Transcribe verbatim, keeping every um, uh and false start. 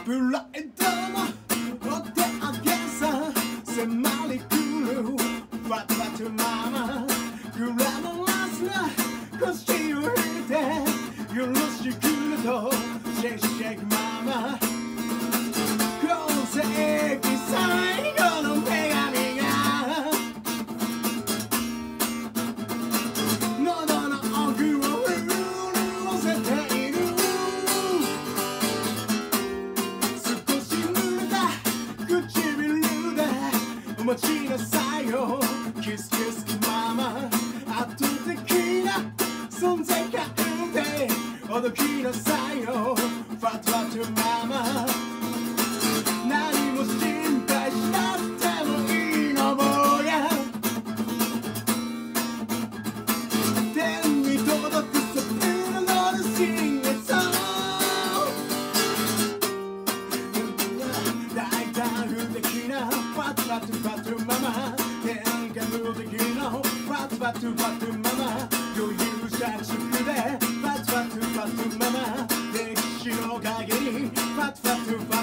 プライドのお手上げさ迫り来るファットファットママグラマラスな腰を引いてよろしくねとシェイクシェイクママ今世紀最後の女神が喉の奥を潤せている少し濡れた唇でお待ちなさいよキスキスママ圧倒的な存在感で驚きなさいよファットファットママ何も心配しなくてもいいの坊や天に届くサプラノルシンゲソ大胆不敵なファットファットファットママ天下無敵のファットファットファットママ余裕着色でファットファットファットママ歴史の陰にファットファットファット